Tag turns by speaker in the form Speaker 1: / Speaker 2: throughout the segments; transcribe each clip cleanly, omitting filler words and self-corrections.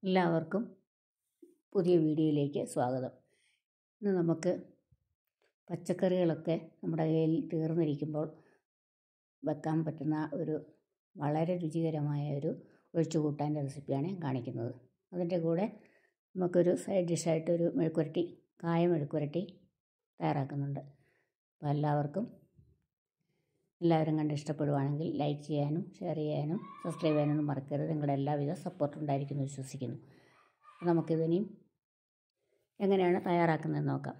Speaker 1: എല്ലാവർക്കും പുതിയ വീഡിയോയിലേക്ക് സ്വാഗതം. ഇന്ന് നമുക്ക് പച്ചക്കറികളൊക്കെ നമ്മുടെ കയ്യിൽ തീർന്നിരിക്കുമ്പോൾ വെക്കാൻ പറ്റുന്ന ഒരു വളരെ രുചികരമായ ഒരു ഒഴിച്ചുകൂട്ടാൻ്റെ റെസിപ്പിയാണ് കാണിക്കുന്നത്. അതിൻ്റെ കൂടെ നമുക്കൊരു സൈഡ് ഡിഷായിട്ടൊരു മെഴുക്കുരട്ടി, കായ മെഴുക്കുരട്ടി തയ്യാറാക്കുന്നുണ്ട്. അപ്പോൾ എല്ലാവരും കണ്ട് ഇഷ്ടപ്പെടുവാണെങ്കിൽ ലൈക്ക് ചെയ്യാനും ഷെയർ ചെയ്യാനും സബ്സ്ക്രൈബ് ചെയ്യാനൊന്നും മറക്കരുത്. നിങ്ങളുടെ എല്ലാവിധ സപ്പോർട്ടും ഉണ്ടായിരിക്കുമെന്ന് വിശ്വസിക്കുന്നു. നമുക്കിതിനെയും എങ്ങനെയാണ് തയ്യാറാക്കുന്നതെന്ന് നോക്കാം.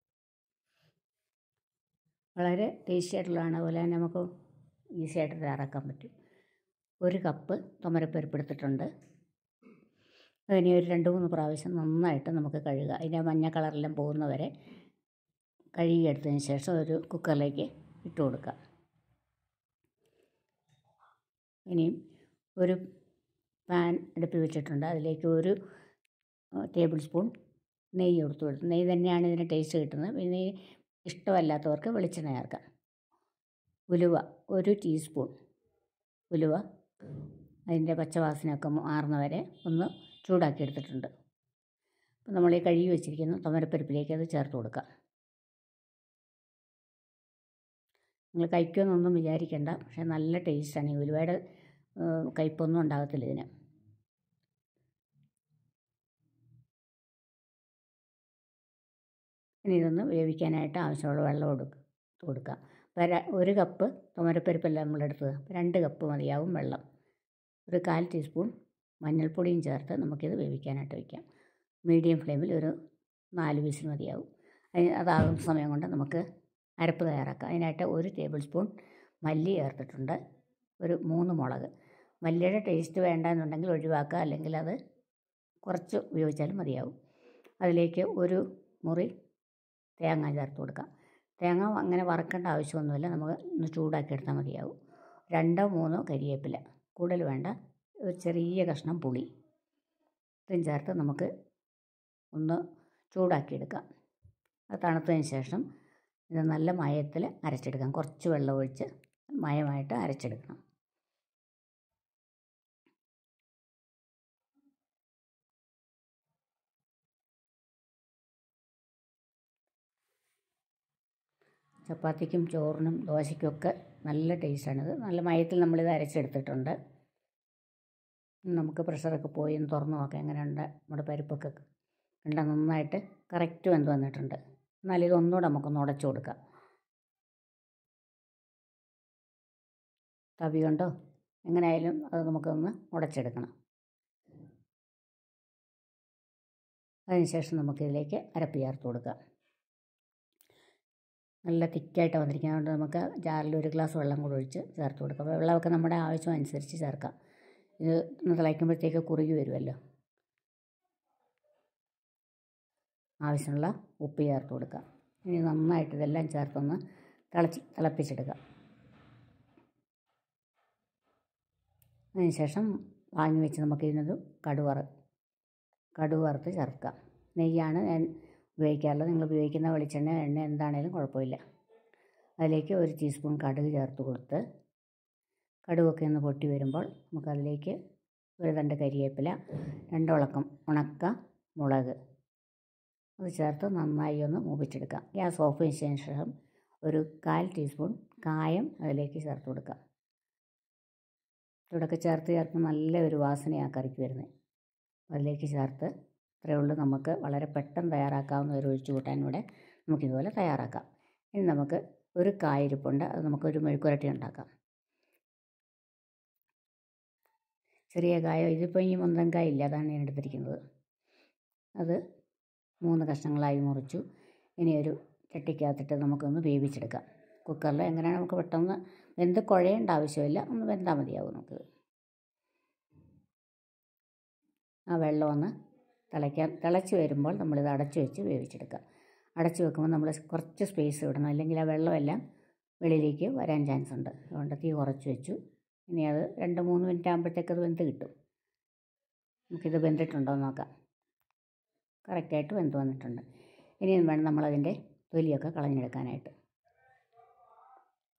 Speaker 1: വളരെ ടേസ്റ്റി ആയിട്ടുള്ളതാണ്, അതുപോലെ തന്നെ നമുക്ക് ഈസി ആയിട്ട് തയ്യാറാക്കാൻ പറ്റും. 1 കപ്പ് തുമരപ്പരിപ്പ് എടുത്തിട്ടുണ്ട്. അതിനെ ഒരു 2-3 പ്രാവശ്യം നന്നായിട്ട് നമുക്ക് കഴുകുക. അതിൻ്റെ മഞ്ഞ കളറെല്ലാം പോകുന്നവരെ കഴുകിയെടുത്തതിന് ശേഷം ഒരു കുക്കറിലേക്ക് ഇട്ട് കൊടുക്കുക. ഇനിയും ഒരു പാൻ അടുപ്പിൽ വെച്ചിട്ടുണ്ട്. അതിലേക്ക് 1 ടേബിൾ സ്പൂൺ നെയ്യ് കൊടുത്തു. നെയ്യ് തന്നെയാണ് ഇതിന് ടേസ്റ്റ് കിട്ടുന്നത്. പിന്നെ ഇഷ്ടമല്ലാത്തവർക്ക് വെളിച്ചെണ്ണ ചേർക്കാം. ഉലുവ 1 ടീസ്പൂൺ ഉലുവ അതിൻ്റെ പച്ചവാസനയൊക്കെ മാറുന്നവരെ ഒന്ന് ചൂടാക്കി എടുത്തിട്ടുണ്ട്. അപ്പോൾ നമ്മൾ ഈ കഴുകി വെച്ചിരിക്കുന്ന തുമരപ്പരിപ്പിലേക്ക് അത് ചേർത്ത് കൊടുക്കാം. നിങ്ങൾ കഴിക്കുമെന്നൊന്നും വിചാരിക്കേണ്ട, പക്ഷേ നല്ല ടേസ്റ്റാണ്. ഈ ഉലുവയുടെ കയ്പ്പൊന്നും ഉണ്ടാകത്തില്ല ഇതിന്. ഇനി ഇതൊന്ന് വേവിക്കാനായിട്ട് ആവശ്യമുള്ള വെള്ളം കൊടുക്കാം. അപ്പോൾ 1 കപ്പ് തുമരപ്പരിപ്പല്ല നമ്മളെടുത്തത്, 2 കപ്പ് മതിയാവും വെള്ളം. ഒരു 1/4 ടീസ്പൂൺ മഞ്ഞൾപ്പൊടിയും ചേർത്ത് നമുക്കിത് വേവിക്കാനായിട്ട് വയ്ക്കാം. മീഡിയം ഫ്ലെയിമിൽ ഒരു 4 വിസിൽ മതിയാവും. അതാകുന്ന സമയം കൊണ്ട് നമുക്ക് അരപ്പ് തയ്യാറാക്കാം. അതിനായിട്ട് 1 ടേബിൾ സ്പൂൺ മല്ലി ചേർത്തിട്ടുണ്ട്. ഒരു 3 മുളക്. മല്ലിയുടെ ടേസ്റ്റ് വേണ്ടെന്നുണ്ടെങ്കിൽ ഒഴിവാക്കുക, അല്ലെങ്കിൽ അത് കുറച്ച് ഉപയോഗിച്ചാലും മതിയാവും. അതിലേക്ക് 1 മുറി തേങ്ങ ചേർത്ത് കൊടുക്കാം. തേങ്ങ അങ്ങനെ വറക്കേണ്ട ആവശ്യമൊന്നുമില്ല, നമുക്ക് ഒന്ന് ചൂടാക്കി എടുത്താൽ മതിയാവും. 2-3 കരിവേപ്പില, കൂടുതൽ വേണ്ട. ഒരു ചെറിയ കഷ്ണം പുളി ഇതും ചേർത്ത് നമുക്ക് ഒന്ന് ചൂടാക്കിയെടുക്കാം. അത് തണുത്തതിന് ശേഷം ഇത് നല്ല മയത്തിൽ അരച്ചെടുക്കാം. കുറച്ച് വെള്ളം ഒഴിച്ച് മയമായിട്ട് അരച്ചെടുക്കണം. ചപ്പാത്തിക്കും ചോറിനും ദോശയ്ക്കുമൊക്കെ നല്ല ടേസ്റ്റാണിത്. നല്ല മയത്തിൽ നമ്മളിത് അരച്ചെടുത്തിട്ടുണ്ട്. നമുക്ക് പ്രഷറൊക്കെ പോയി ഒന്ന് തുറന്ന് നോക്കാം എങ്ങനെയുണ്ട്. നമ്മുടെ പരിപ്പൊക്കെ നന്നായിട്ട് കറക്റ്റ് വെന്ത് വന്നിട്ടുണ്ട്. എന്നാൽ ഇതൊന്നുകൂടെ നമുക്കൊന്ന് ഉടച്ചു കൊടുക്കാം. തവി കൊണ്ടോ എങ്ങനെയായാലും അത് നമുക്കൊന്ന് ഉടച്ചെടുക്കണം. അതിനുശേഷം നമുക്കിതിലേക്ക് അരപ്പ് ചേർത്ത് കൊടുക്കാം. നല്ല തിക്കായിട്ട് വന്നിരിക്കുന്നത് കൊണ്ട് നമുക്ക് ജാറിൽ 1 ഗ്ലാസ് വെള്ളം കൂടെ ഒഴിച്ച് ചേർത്ത് കൊടുക്കാം. വെള്ളമൊക്കെ നമ്മുടെ ആവശ്യം അനുസരിച്ച് ചേർക്കാം. ഇത് തിളയ്ക്കുമ്പോഴത്തേക്ക് കുറുകി വരുമല്ലോ. ആവശ്യമുള്ള ഉപ്പ് ചേർത്ത് കൊടുക്കാം. ഇനി നന്നായിട്ട് ഇതെല്ലാം ചേർത്തൊന്ന് തിളപ്പിച്ചെടുക്കാം. അതിനുശേഷം വാങ്ങി വെച്ച് നമുക്കിതിനൊരു കടുക് വറുത്ത് ചേർക്കാം. നെയ്യാണ് ഞാൻ ഉപയോഗിക്കാറുള്ളത്. നിങ്ങൾ ഉപയോഗിക്കുന്ന വെളിച്ചെണ്ണ, എണ്ണ എന്താണേലും കുഴപ്പമില്ല. അതിലേക്ക് 1 ടീസ്പൂൺ കടുക് ചേർത്ത് കൊടുത്ത് കടുകൊക്കെ ഒന്ന് പൊട്ടി വരുമ്പോൾ നമുക്കതിലേക്ക് 1 തണ്ട് കരിവേപ്പില, 2 ഉണക്ക മുളക് അത് ചേർത്ത് നന്നായി ഒന്ന് മൂപ്പിച്ചെടുക്കാം. ഗ്യാസ് ഓഫ് ചെയ്തതിന് ശേഷം ഒരു 1/4 ടീസ്പൂൺ കായം അതിലേക്ക് ചേർത്ത് കൊടുക്കാം. ഇവിടെയൊക്കെ ചേർത്ത് നല്ല ഒരു വാസനയാണ് കറിക്ക് വരുന്നത്. അതിലേക്ക് ചേർത്ത് ഇത്രയേ ഉള്ളൂ. നമുക്ക് വളരെ പെട്ടെന്ന് തയ്യാറാക്കാവുന്ന ഒരു ഒഴിച്ചുകൂട്ടാൻ ഇവിടെ നമുക്കിതുപോലെ തയ്യാറാക്കാം. ഇനി നമുക്ക് ഒരു കായിരിപ്പുണ്ട്, അത് നമുക്കൊരു മെഴുക്കുരട്ടി ഉണ്ടാക്കാം. ചെറിയ കായ, ഇതിപ്പോൾ ഈ മുന്തൻ കായ ഇല്ല, അതാണ് ഞാൻ എടുത്തിരിക്കുന്നത്. അത് 3 കഷ്ണങ്ങളായി മുറിച്ചു. ഇനി ഒരു ചട്ടിക്കകത്തിട്ട് നമുക്കൊന്ന് വേവിച്ചെടുക്കാം. കുക്കറിൽ എങ്ങനെയാണ് നമുക്ക് പെട്ടെന്ന് വെന്ത് കുഴയേണ്ട ആവശ്യമില്ല, ഒന്ന് വെന്താൽ മതിയാവും. നമുക്കിത് ആ വെള്ളം ഒന്ന് തിളച്ച് വരുമ്പോൾ നമ്മളിത് അടച്ചു വെച്ച് വേവിച്ചെടുക്കാം. അടച്ചു വെക്കുമ്പോൾ നമ്മൾ കുറച്ച് സ്പേസ് വിടണം, അല്ലെങ്കിൽ ആ വെള്ളമെല്ലാം വെളിയിലേക്ക് വരാൻ ചാൻസ് ഉണ്ട്. അതുകൊണ്ട് തീ കുറച്ച് വെച്ചു. ഇനി അത് 2-3 മിനിറ്റ് ആകുമ്പോഴത്തേക്കത് വെന്ത് കിട്ടും. നമുക്കിത് വെന്തിട്ടുണ്ടോ എന്ന് നോക്കാം. കറക്റ്റായിട്ട് വെന്ത് വന്നിട്ടുണ്ട്. ഇനിയും വേണം നമ്മളതിൻ്റെ തൊലിയൊക്കെ കളഞ്ഞെടുക്കാനായിട്ട്.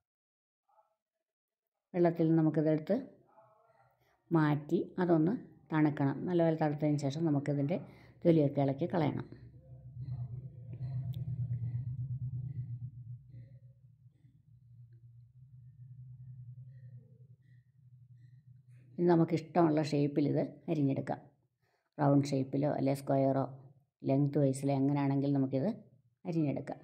Speaker 1: വെള്ളത്തിൽ നമുക്കിതെടുത്ത് മാറ്റി അതൊന്ന് തണുക്കണം. നല്ലപോലെ തണുത്തതിന് ശേഷം നമുക്കിതിൻ്റെ തൊലിയൊക്കെ ഇളക്കി കളയണം. ഇനി നമുക്കിഷ്ടമുള്ള ഷേപ്പിൽ ഇത് അരിഞ്ഞെടുക്കാം. റൗണ്ട് ഷേപ്പിലോ അല്ലെങ്കിൽ സ്ക്വയറോ ലെങ്ത് വൈസിലോ എങ്ങനെയാണെങ്കിലും നമുക്കിത് അരിഞ്ഞെടുക്കാം.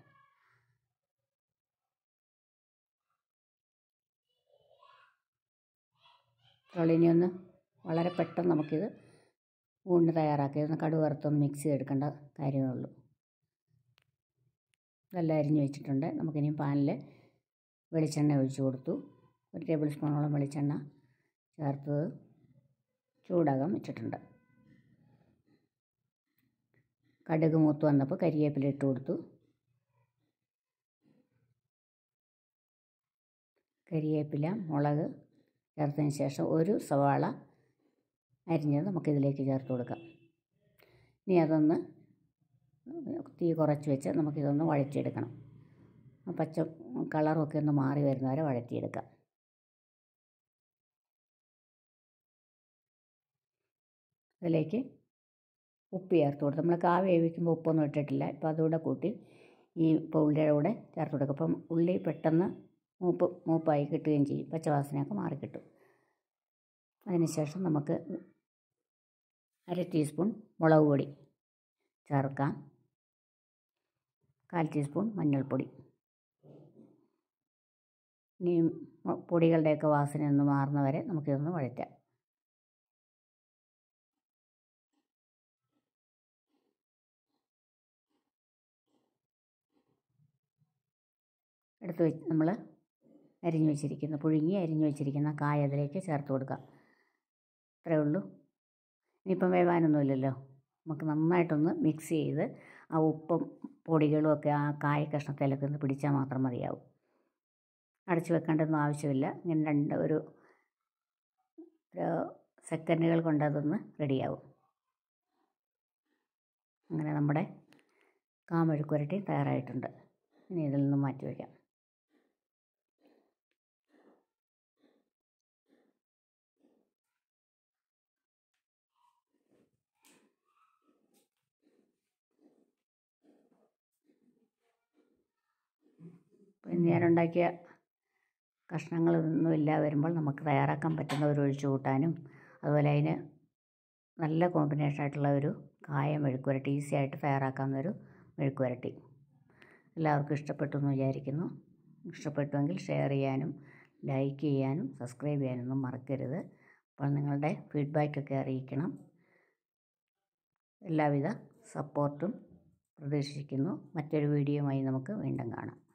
Speaker 1: ഇനി വളരെ പെട്ടെന്ന് നമുക്കിത് ഊണ് തയ്യാറാക്കി കടുക് വറുത്തൊന്ന് മിക്സ് ചെയ്തെടുക്കേണ്ട കാര്യമേ ഉള്ളൂ. ഇതെല്ലാം അരിഞ്ഞ് വെച്ചിട്ടുണ്ട്. നമുക്കിനി പാനിൽ വെളിച്ചെണ്ണ ഒഴിച്ച് കൊടുത്തു. 1 ടേബിൾ സ്പൂണോളം വെളിച്ചെണ്ണ ചേർത്തത് ചൂടാകാൻ വെച്ചിട്ടുണ്ട്. കടുക് മൂത്ത് വന്നപ്പോൾ കരിവേപ്പില ഇട്ട് കൊടുത്തു. കരിവേപ്പില, മുളക് ചേർത്തതിന് ശേഷം ഒരു സവാള അരിഞ്ഞത് നമുക്കിതിലേക്ക് ചേർത്ത് കൊടുക്കാം. ഇനി അതൊന്ന് തീ കുറച്ച് വെച്ച് നമുക്കിതൊന്ന് വഴറ്റിയെടുക്കണം. പച്ച കളറൊക്കെ ഒന്ന് മാറി വരുന്നവരെ വഴറ്റിയെടുക്കാം. അതിലേക്ക് ഉപ്പ് ചേർത്ത് കൊടുത്ത് നമ്മൾ കാ വേവിക്കുമ്പോൾ ഉപ്പൊന്നും ഇട്ടിട്ടില്ല. ഇപ്പോൾ അതുകൂടെ കൂട്ടി ഇപ്പോൾ ഉള്ളിയുടെ കൂടെ ചേർത്ത് കൊടുക്കും. അപ്പം ഉള്ളി പെട്ടെന്ന് മൂപ്പായി കിട്ടുകയും ചെയ്യും. പച്ചവാസനയൊക്കെ മാറിക്കിട്ടും. അതിനുശേഷം നമുക്ക് 1/2 ടീസ്പൂൺ മുളക് പൊടി ചേർക്കാം. 1/4 ടീസ്പൂൺ മഞ്ഞൾപ്പൊടി. ഇനി പൊടികളുടെയൊക്കെ വാസന ഒന്ന് മാറുന്നവരെ നമുക്കിതൊന്ന് വഴറ്റാം. നമ്മൾ പുഴുങ്ങി അരിഞ്ഞു വെച്ചിരിക്കുന്ന കായ അതിലേക്ക് ചേർത്ത് കൊടുക്കാം. ഇത്രയേ ഉള്ളൂ. ഇനിയിപ്പം വേവാനൊന്നുമില്ലല്ലോ. നമുക്ക് നന്നായിട്ടൊന്ന് മിക്സ് ചെയ്ത് ആ ഉപ്പും പൊടികളും ഒക്കെ ആ കായ കഷ്ണത്തിലൊക്കെ ഒന്ന് പിടിച്ചാൽ മാത്രം മതിയാവും. അടച്ചു വെക്കേണ്ടതൊന്നും ആവശ്യമില്ല. ഇങ്ങനെ ഒരു സെക്കൻഡുകൾ കൊണ്ട് അതൊന്ന് റെഡിയാവും. അങ്ങനെ നമ്മുടെ കാ മെഴുക്കുവരട്ടി തയ്യാറായിട്ടുണ്ട്. ഇനി ഇതിൽ നിന്ന് മാറ്റി വയ്ക്കാം. പിന്നെ ഞാനുണ്ടാക്കിയ കഷ്ണങ്ങളൊന്നും ഇല്ല വരുമ്പോൾ നമുക്ക് തയ്യാറാക്കാൻ പറ്റുന്ന ഒരു ഒഴിച്ചു കൂട്ടാനും അതുപോലെ അതിന് നല്ല കോമ്പിനേഷനായിട്ടുള്ള ഒരു കായ മെഴുക്കുവരട്ടി ഈസി ആയിട്ട് തയ്യാറാക്കാവുന്നൊരു മെഴുക്കുവരട്ടി. എല്ലാവർക്കും ഇഷ്ടപ്പെട്ടു എന്ന് വിചാരിക്കുന്നു. ഇഷ്ടപ്പെട്ടുവെങ്കിൽ ഷെയർ ചെയ്യാനും ലൈക്ക് ചെയ്യാനും സബ്സ്ക്രൈബ് ചെയ്യാനൊന്നും മറക്കരുത്. അപ്പോൾ നിങ്ങളുടെ ഫീഡ്ബാക്കൊക്കെ അറിയിക്കണം. എല്ലാവിധ സപ്പോർട്ടും പ്രതീക്ഷിക്കുന്നു. മറ്റൊരു വീഡിയോയുമായി നമുക്ക് വീണ്ടും കാണാം.